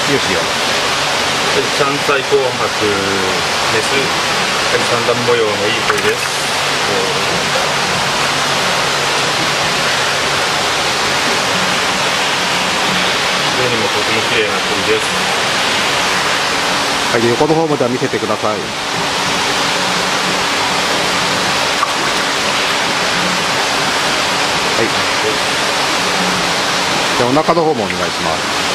よしよ。 山菜紅白メス、三段模様のいい鳥です。目にもとても綺麗な鳥です。 はい、横の方までは見せてください。はい、じゃあお腹の方もお願いします。